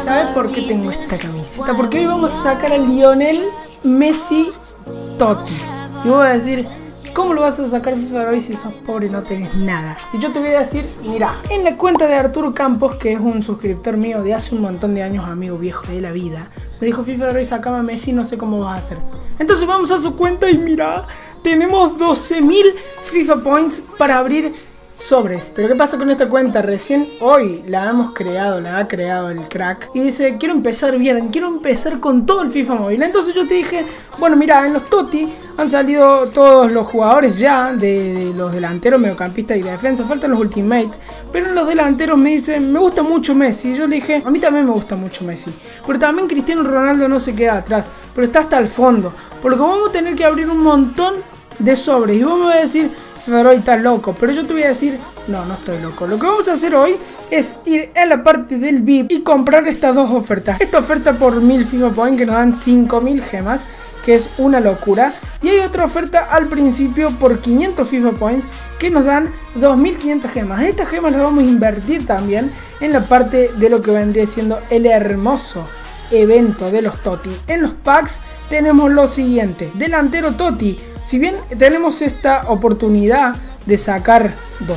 ¿Sabes por qué tengo esta camiseta? Porque hoy vamos a sacar a Lionel Messi Totti. Y voy a decir, ¿cómo lo vas a sacar FIFA hoy si sos pobre y no tenés nada? Y yo te voy a decir, mira, en la cuenta de Arturo Campos, que es un suscriptor mío de hace un montón de años, amigo viejo de la vida, me dijo, FIFA hoy sacame a Messi, no sé cómo vas a hacer. Entonces vamos a su cuenta y mira, tenemos 12.000 FIFA Points para abrir sobres. Pero ¿qué pasa con esta cuenta? Recién hoy la hemos creado, la ha creado el crack. Y dice, quiero empezar bien, quiero empezar con todo el FIFA móvil. Entonces yo te dije, bueno mira, en los Totti han salido todos los jugadores ya, de los delanteros, mediocampistas y defensa. Faltan los Ultimate. Pero en los delanteros me dicen, me gusta mucho Messi. Y yo le dije, a mí también me gusta mucho Messi. Pero también Cristiano Ronaldo no se queda atrás, pero está hasta el fondo. Por lo que vamos a tener que abrir un montón de sobres. Y vos me vas a decir, pero hoy estás loco, pero yo te voy a decir, no, no estoy loco. Lo que vamos a hacer hoy es ir a la parte del VIP y comprar estas dos ofertas. Esta oferta por 1000 FIFA Points que nos dan 5000 gemas, que es una locura. Y hay otra oferta al principio por 500 FIFA Points que nos dan 2500 gemas. Estas gemas las vamos a invertir también en la parte de lo que vendría siendo el hermoso evento de los Totti. En los packs tenemos lo siguiente: delantero Totti. Si bien tenemos esta oportunidad de sacar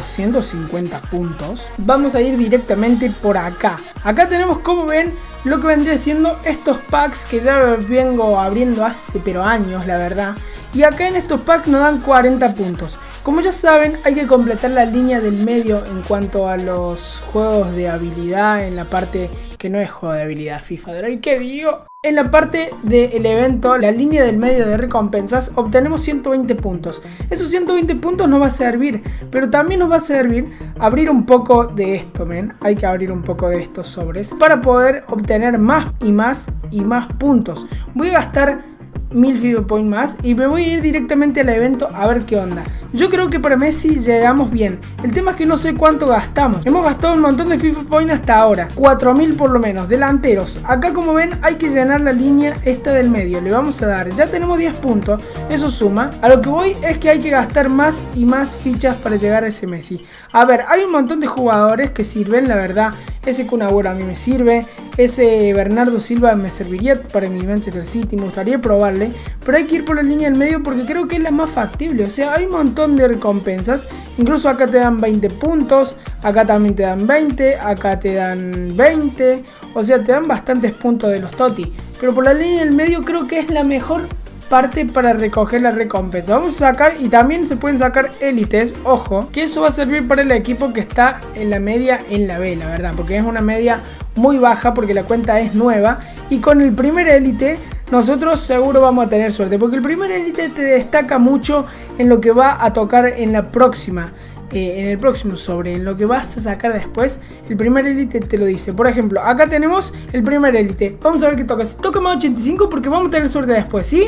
250 puntos, vamos a ir directamente por acá. Acá tenemos, como ven, lo que vendría siendo estos packs que ya vengo abriendo hace pero años, la verdad. Y acá en estos packs nos dan 40 puntos. Como ya saben, hay que completar la línea del medio en cuanto a los juegos de habilidad, en la parte que no es juego de habilidad FIFA. ¿Y qué digo? En la parte del evento, la línea del medio de recompensas, obtenemos 120 puntos. Esos 120 puntos nos va a servir, pero también nos va a servir abrir un poco de esto, ¿ven? Hay que abrir un poco de estos sobres para poder obtener más y más y más puntos. Voy a gastar 1000 FIFA Points más y me voy a ir directamente al evento a ver qué onda. Yo creo que para Messi llegamos bien. El tema es que no sé cuánto gastamos. Hemos gastado un montón de FIFA Points hasta ahora, 4000 por lo menos. Delanteros, acá como ven hay que llenar la línea esta del medio. Le vamos a dar, ya tenemos 10 puntos, eso suma. A lo que voy es que hay que gastar más y más fichas para llegar a ese Messi. A ver, hay un montón de jugadores que sirven, la verdad. Ese Kun Agüero a mí me sirve, ese Bernardo Silva me serviría para mi Manchester City, me gustaría probarle, pero hay que ir por la línea del medio porque creo que es la más factible. O sea, hay un montón de recompensas, incluso acá te dan 20 puntos, acá también te dan 20, acá te dan 20, o sea, te dan bastantes puntos de los Totti, pero por la línea del medio creo que es la mejor parte para recoger la recompensa. Vamos a sacar, y también se pueden sacar élites, ojo, que eso va a servir para el equipo que está en la media en la B, la verdad, porque es una media muy baja porque la cuenta es nueva, y con el primer élite nosotros seguro vamos a tener suerte, porque el primer élite te destaca mucho en lo que va a tocar en la próxima. En el próximo sobre, en lo que vas a sacar después, el primer élite te lo dice. Por ejemplo, acá tenemos el primer élite. Vamos a ver qué toca. Si toca más 85 porque vamos a tener suerte después, ¿sí?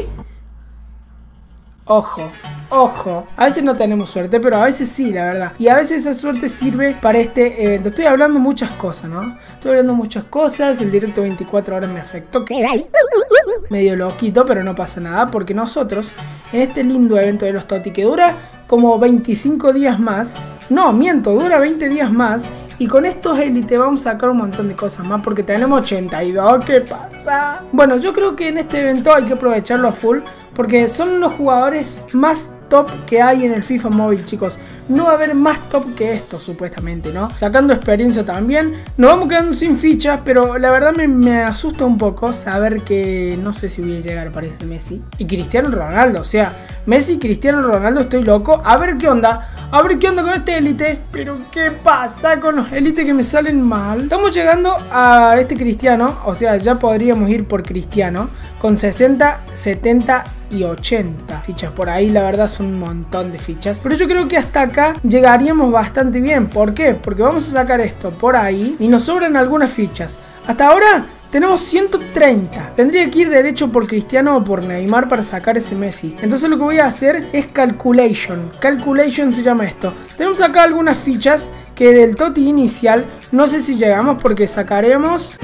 Ojo, ojo, a veces no tenemos suerte, pero a veces sí, la verdad. Y a veces esa suerte sirve para este evento. Estoy hablando muchas cosas, ¿no? Estoy hablando muchas cosas. El directo 24 horas me afectó, que medio loquito, pero no pasa nada, porque nosotros, en este lindo evento de los Totti, que dura como 25 días más, no, miento, dura 20 días más, y con estos élites vamos a sacar un montón de cosas más, porque tenemos 82, ¿qué pasa? Bueno, yo creo que en este evento hay que aprovecharlo a full, porque son los jugadores más top que hay en el FIFA móvil, chicos. No va a haber más top que esto, supuestamente, ¿no? Sacando experiencia también. Nos vamos quedando sin fichas, pero la verdad me asusta un poco saber que no sé si voy a llegar para este Messi y Cristiano Ronaldo. O sea, Messi y Cristiano Ronaldo, estoy loco. A ver qué onda. A ver qué onda con este élite. Pero qué pasa con los élites que me salen mal. Estamos llegando a este Cristiano. O sea, ya podríamos ir por Cristiano con 60, 70 y 80 fichas. Por ahí la verdad son un montón de fichas, pero yo creo que hasta acá llegaríamos bastante bien. ¿Por qué? Porque vamos a sacar esto por ahí y nos sobran algunas fichas. Hasta ahora tenemos 130. Tendría que ir derecho por Cristiano o por Neymar para sacar ese Messi. Entonces lo que voy a hacer es calculation. Calculation se llama esto. Tenemos acá algunas fichas que del Totti inicial no sé si llegamos, porque sacaremos...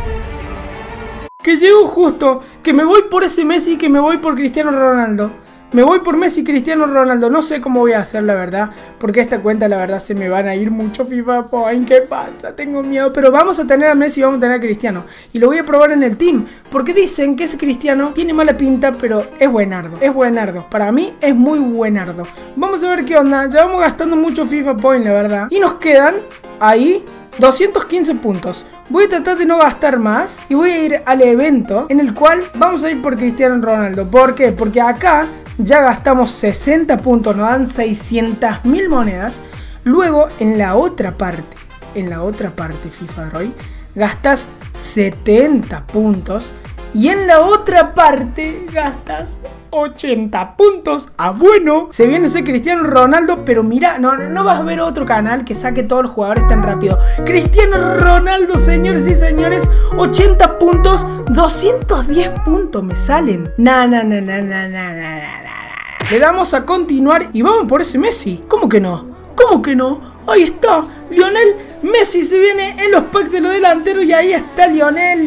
Que llego justo, que me voy por ese Messi, que me voy por Cristiano Ronaldo. Me voy por Messi, Cristiano Ronaldo. No sé cómo voy a hacer, la verdad, porque esta cuenta, la verdad, se me van a ir mucho FIFA Point. ¿Qué pasa? Tengo miedo. Pero vamos a tener a Messi y vamos a tener a Cristiano. Y lo voy a probar en el team, porque dicen que ese Cristiano tiene mala pinta, pero es buenardo. Es buenardo. Para mí es muy buenardo. Vamos a ver qué onda. Ya vamos gastando mucho FIFA Point, la verdad. Y nos quedan ahí 215 puntos. Voy a tratar de no gastar más y voy a ir al evento en el cual vamos a ir por Cristiano Ronaldo. ¿Por qué? Porque acá ya gastamos 60 puntos, nos dan 600.000 monedas. Luego en la otra parte FIFA Roy, gastas 70 puntos. Y en la otra parte gastas 80 puntos. Bueno, se viene ese Cristiano Ronaldo, pero mira, no vas a ver otro canal que saque todos los jugadores tan rápido. Cristiano Ronaldo, señores y señores, 80 puntos, 210 puntos me salen. Le damos a continuar y vamos por ese Messi. ¿Cómo que no? ¿Cómo que no? Ahí está, Lionel Messi se viene en los packs de los delanteros y ahí está Lionel.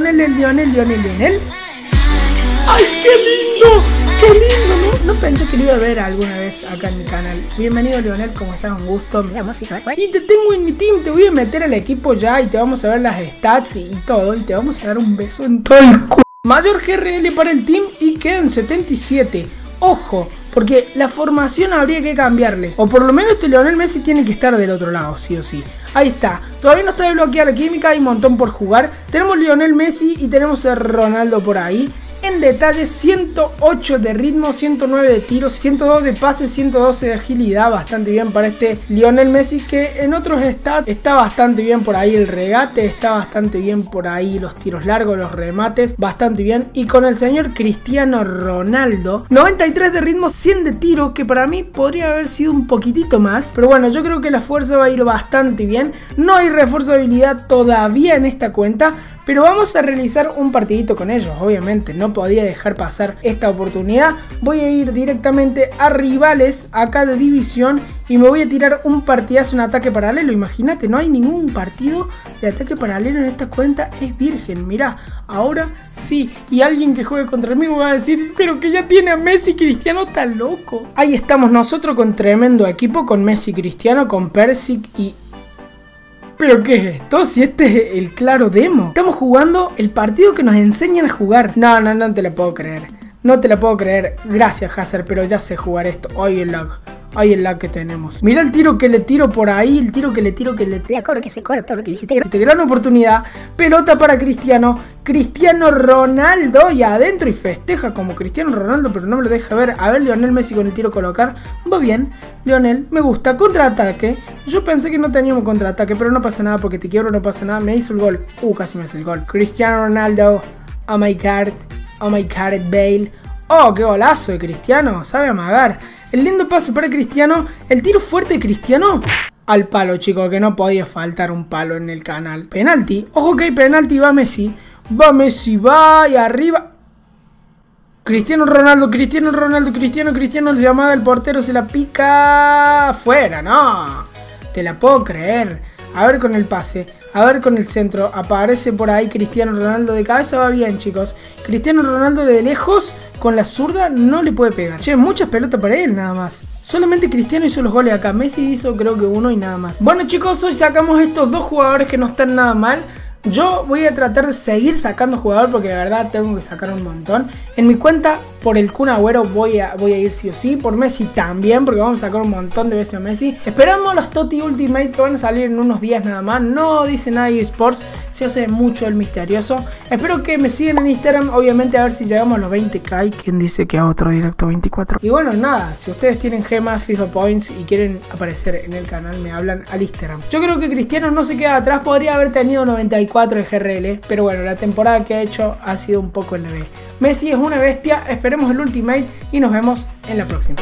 ¡Ay, qué lindo! ¡Qué lindo! No pensé que lo iba a ver alguna vez acá en mi canal. Bienvenido, Lionel, ¿cómo estás? Un gusto. Me llamo FIFA. Y te tengo en mi team, te voy a meter al equipo ya y te vamos a ver las stats y todo. Y te vamos a dar un beso en todo el culo. Mayor GRL para el team y quedan 77. Ojo, porque la formación habría que cambiarle. O por lo menos este Lionel Messi tiene que estar del otro lado, sí o sí. Ahí está. Todavía no está desbloqueada la química, hay un montón por jugar. Tenemos Lionel Messi y tenemos a Ronaldo por ahí. En detalle, 108 de ritmo, 109 de tiros, 102 de pases, 112 de agilidad. Bastante bien para este Lionel Messi, que en otros stats está bastante bien por ahí. El regate está bastante bien por ahí. Los tiros largos, los remates, bastante bien. Y con el señor Cristiano Ronaldo, 93 de ritmo, 100 de tiro, que para mí podría haber sido un poquitito más. Pero bueno, yo creo que la fuerza va a ir bastante bien. No hay refuerzo de habilidad todavía en esta cuenta, pero vamos a realizar un partidito con ellos, obviamente. No podía dejar pasar esta oportunidad. Voy a ir directamente a rivales acá de división y me voy a tirar un partidazo, un ataque paralelo. Imagínate, no hay ningún partido de ataque paralelo en esta cuenta. Es virgen, mirá, ahora sí. Y alguien que juegue contra mí va a decir, pero que ya tiene a Messi, Cristiano, está loco. Ahí estamos nosotros con tremendo equipo, con Messi, Cristiano, con Persic y... ¿Pero qué es esto? Si este es el claro demo. Estamos jugando el partido que nos enseñan a jugar. No te la puedo creer. No te la puedo creer. Gracias, Hazard, pero ya sé jugar esto. Ay, el lag. Ay, el lag que tenemos. Mira el tiro que le tiro por ahí. El tiro que le tiro La corre que se corre todo lo que hiciste. Gran oportunidad. Pelota para Cristiano. Cristiano Ronaldo. Y adentro y festeja como Cristiano Ronaldo, pero no me lo deja ver. A ver, Lionel Messi con el tiro colocar. Va bien. Lionel, me gusta. Contraataque. Yo pensé que no teníamos contraataque, pero no pasa nada porque te quiebro, no pasa nada. Me hizo el gol. Casi me hace el gol. Cristiano Ronaldo. Oh my god. Oh my god, Bale. Oh, qué golazo de Cristiano. Sabe amagar. El lindo pase para Cristiano. El tiro fuerte de Cristiano. Al palo, chicos, que no podía faltar un palo en el canal. Penalti. Ojo que hay penalti. Va Messi. Va Messi. Va y arriba. Cristiano Ronaldo. Cristiano le amaga. El portero se la pica. Fuera, no. Te la puedo creer. A ver con el pase. A ver con el centro. Aparece por ahí Cristiano Ronaldo de cabeza. Va bien, chicos. Cristiano Ronaldo de lejos. Con la zurda no le puede pegar. Che, muchas pelotas para él nada más. Solamente Cristiano hizo los goles acá. Messi hizo creo que uno y nada más. Bueno, chicos, hoy sacamos estos dos jugadores que no están nada mal. Yo voy a tratar de seguir sacando jugador porque la verdad tengo que sacar un montón. En mi cuenta, por el Kun Agüero voy a ir sí o sí. Por Messi también, porque vamos a sacar un montón de veces a Messi. Esperamos los Totti Ultimate que van a salir en unos días nada más. No dice nada de eSports, se hace mucho el misterioso. Espero que me sigan en Instagram, obviamente a ver si llegamos a los 20k. Y quién dice que a otro directo 24. Y bueno, nada, si ustedes tienen gemas, FIFA Points y quieren aparecer en el canal, me hablan al Instagram. Yo creo que Cristiano no se queda atrás, podría haber tenido 94 de GRL, pero bueno, la temporada que ha hecho ha sido un poco leve. Messi es una bestia, esperemos el Ultimate y nos vemos en la próxima.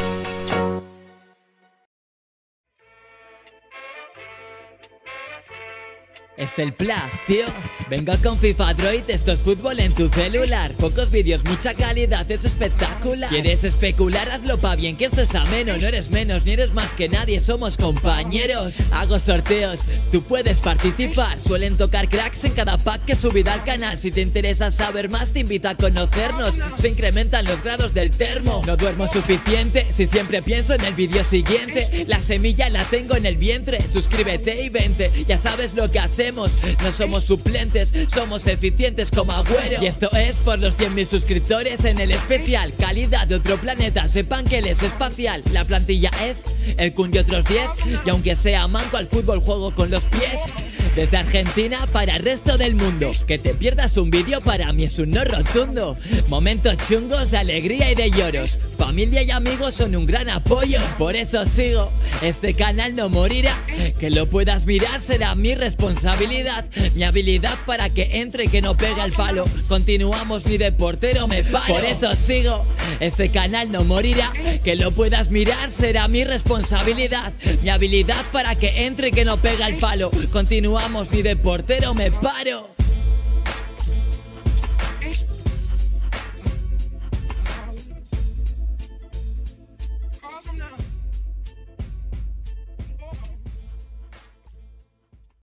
Es el plug, tío. Vengo con FIFA Droid, esto es fútbol en tu celular. Pocos vídeos, mucha calidad, es espectacular. ¿Quieres especular? Hazlo pa' bien, que esto es ameno. No eres menos, ni eres más que nadie, somos compañeros. Hago sorteos, tú puedes participar. Suelen tocar cracks en cada pack que he subido al canal. Si te interesa saber más, te invito a conocernos. Se incrementan los grados del termo. No duermo suficiente, si siempre pienso en el vídeo siguiente. La semilla la tengo en el vientre. Suscríbete y vente, ya sabes lo que hacemos. No somos suplentes, somos eficientes como Agüero. Y esto es por los 100.000 suscriptores en el especial. Calidad de otro planeta, sepan que él es espacial. La plantilla es el Kun y otros 10. Y aunque sea manco al fútbol, juego con los pies. Desde Argentina para el resto del mundo. Que te pierdas un vídeo para mí es un no rotundo. Momentos chungos de alegría y de lloros. Familia y amigos son un gran apoyo. Por eso sigo, este canal no morirá. Que lo puedas mirar será mi responsabilidad. Mi habilidad para que entre y que no pegue el palo. Continuamos ni de portero me paro. Por eso sigo, este canal no morirá. Que lo puedas mirar será mi responsabilidad. Mi habilidad para que entre y que no pegue el palo. Continuamos ni de portero me paro.